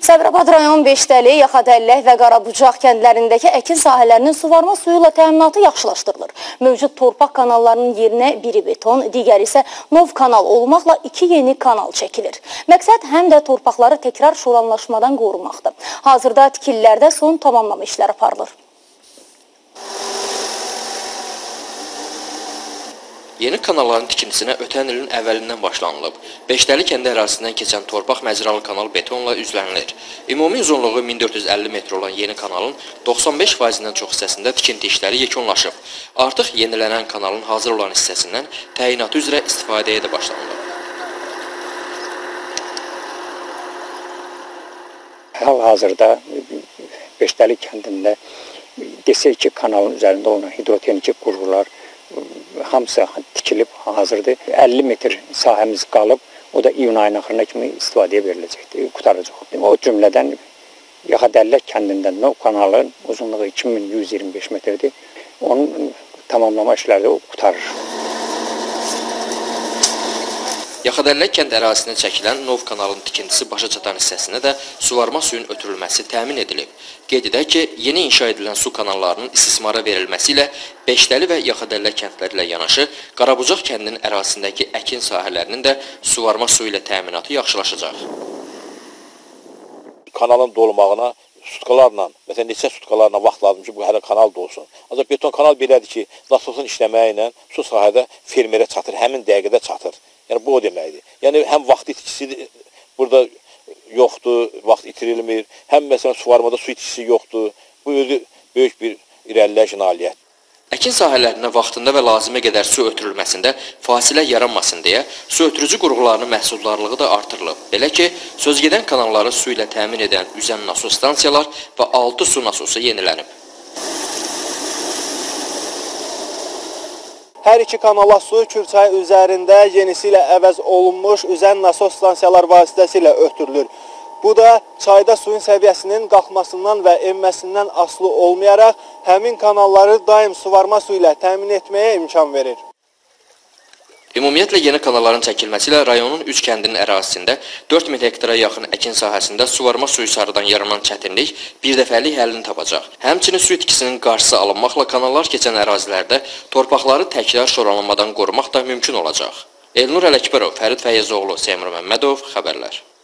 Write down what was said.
Səbrabad rayon Beşdəli, Yaxadəllək və Qarabucaq kəndlərindəki əkin sahələrinin suvarma suyu ilə təminatı yaxşılaşdırılır. Mövcud torpaq kanallarının yerinə biri beton, digəri isə nov kanal olmaqla 2 yeni kanal çəkilir. Məqsəd həm də torpaqları təkrar şoranlaşmadan qorumaqdır. Hazırda tikililərdə son tamamlama işləri aparılır. Yeni kanalların tikintisinə ötən ilin əvvəlindən başlanılıb. Beşdəli kəndi ərazisindən keçən torpaq məcralı kanal betonla üzlənilir. Ümumi uzunluğu 1450 metr olan yeni kanalın 95%-dən çox hissəsində tikinti işləri yekunlaşıb. Artıq yenilənən kanalın hazır olan hissəsindən təyinatı üzrə istifadəyə də başlanılıb. Hal-hazırda Beşdəli kəndində desək ki, kanalın üzərində olan hidrotenik qurğular hamısı tikilib hazırdır. 50 metr sahəmiz qalıb, o da iyun ayının axırına kimi istifadəyə veriləcəkdir, qutaracaq. O cümlədən Yaxadəllək kəndindən Nov kanalın uzunluğu 2125 metrdir. Onun tamamlama işləri də qutarır. Yaxadəllək kənd ərazisindən çəkilən Nov kanalın tikintisi başa çatan hissəsinə də suvarma suyun ötürülməsi təmin edilib. Qeyd edək ki, yeni inşa edilən su kanallarının istismara verilməsi ilə Beşdəli və Yaxadəllək kəndləri ilə yanaşı Qarabucaq kəndinin ərazisindəki əkin sahələrinin də suvarma suyu ilə təminatı yaxşılaşacaq. Kanalın dolmağına sutkalarla, məsələn, neçə sutkalarla vaxt lazım ki, bu hələ kanal dolsun. Ancaq beton kanal belədir ki, nasosun işləməyi ilə su sahədə fermerə çatır, həmin dəqiqədə çatır. Yəni, bu o deməkdir. Yəni, həm vaxt itkisi burada yoxdur, vaxt itirilmir, həm məsələn, suvarmada su itkisi yoxdur. Bu özü böyük bir irəliləyiş nailiyyətdir. Əkin sahələrinə vaxtında və lazımə qədər su ötürülməsində fasilə yaranmasın deyə su ötürücü qurğularının məhsuldarlığı da artırılıb. Belə ki, sözgedən kanalları su ilə təmin edən üzən nasos stansiyalar və 6 su nasosu yenilənib. Hər iki kanala su Kürçay üzərində yenisi ilə əvəz olunmuş üzən nasos stansiyalar vasitəsilə ötürülür. Bu da çayda suyun səviyyəsinin qalxmasından və enməsindən asılı olmayaraq həmin kanalları daim suvarma su ilə təmin etməyə imkan verir. Ümumiyyətlə, yeni kanalların çəkilməsi ilə rayonun 3 kəndinin ərazisində 4000 hektara yaxın əkin sahəsində suvarma suyu sarıdan yaranan çətinlik birdəfəlik həllini tapacaq. Həmçinin su itkisinin qarşısı alınmaqla kanallar keçən ərazilərdə torpaqları təkrar şoranlanmadan qorumaq da mümkün olacaq. Elnur Ələkbərov, Fərid Fəyəzoğlu, Seymur Məmmədov, xəbərlər.